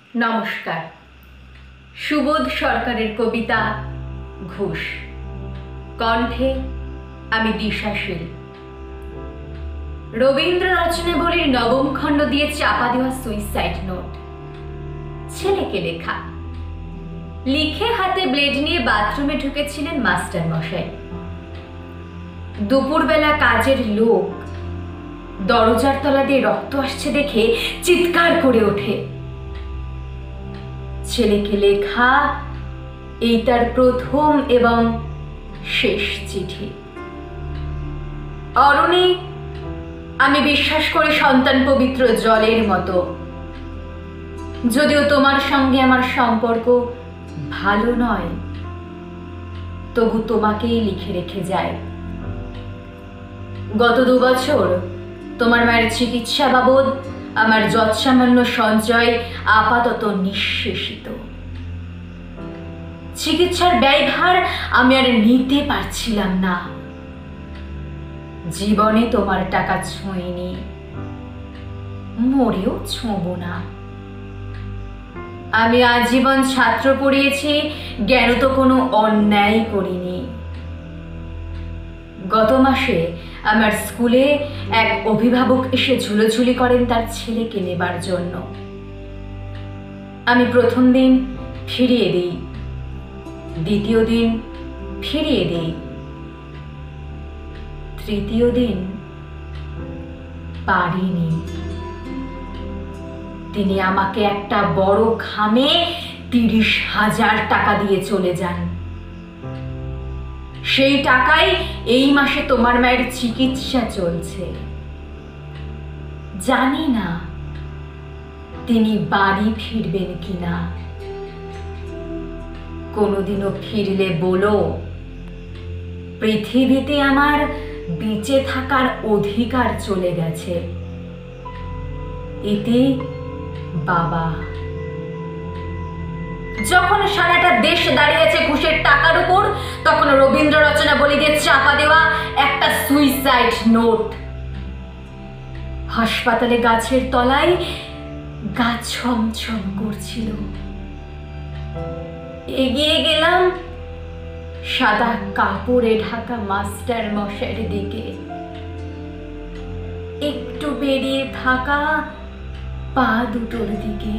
নমস্কার। সুবোধ সরকারের কবিতা ঘুষ, কণ্ঠে আমি দিশাশীল। রবীন্দ্র রচনাবলীর নবম খণ্ড দিয়ে চাপা দেওয়া সুইসাইড নোট, ছেলেকে লেখা। লিখে হাতে ব্লেড নিয়ে বাথরুমে ঢুকেছিলেন মাস্টার মশাই। দুপুরবেলা কাজের লোক দরজার তলা দিয়ে রক্ত আসছে দেখে চিৎকার করে ওঠে। ছেলেকে লেখা এই তার প্রথম এবং শেষ চিঠি। অরণি, আমি বিশ্বাস করি সন্তান পবিত্র জলের মতো। যদিও তোমার সঙ্গে আমার সম্পর্ক ভালো নয়, তবু তোমাকেই লিখে রেখে যায়। গত 2 বছর তোমার মায়ের চিকিৎসা বাবদ আমার যৎসামান্য সঞ্চয় আপাতত নিঃশেষিত। চিকিৎসার ব্যয়ভার আমি আর নিতে পারছিলাম না। জীবনে তোমার টাকা ছোঁইনি, মরেও ছোঁব না। আমি আজীবন ছাত্র পড়িয়েছি, জ্ঞান তো কোনো অন্যায় করিনি। গত মাসে আমার স্কুলে এক অভিভাবক এসে ঝুলোঝুলি করেন তার ছেলেকে নেবার জন্য। আমি প্রথম দিন ফিরিয়ে দিই, দ্বিতীয় দিন ফিরিয়ে দিই, তৃতীয় দিন পারিনি। তিনি আমাকে একটা বড় খামে 30,000 টাকা দিয়ে চলে যান। সেই টাকায় এই মাসে তোমার মায়ের চিকিৎসা চলছে। জানি না তিনি বাড়ি ফিরবেন কিনা। কোনোদিনও ফিরলে বলো, পৃথিবীতে আমার বেঁচে থাকার অধিকার চলে গেছে। এতে বাবা। যখন সারাটা দেশ দাঁড়িয়ে আছে ঘুষের টাকার উপর, তখন রবীন্দ্র রচনাবলী দিয়ে চাপা দেওয়া একটা সুইসাইড নোট। হাসপাতালে গাছের তলায় গা ছমছম করছিল। এগিয়ে গেলাম সাদা কাপড়ে ঢাকা মাস্টার মশাইয়ের দিকে। একটু বেরিয়ে থাকা পা দুটোর দিকে।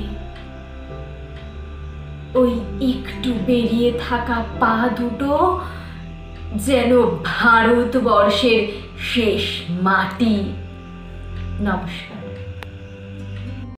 ওই একটু বেরিয়ে থাকা পা দুটো যেন ভারতবর্ষের শেষ মাটি। নমস্কার।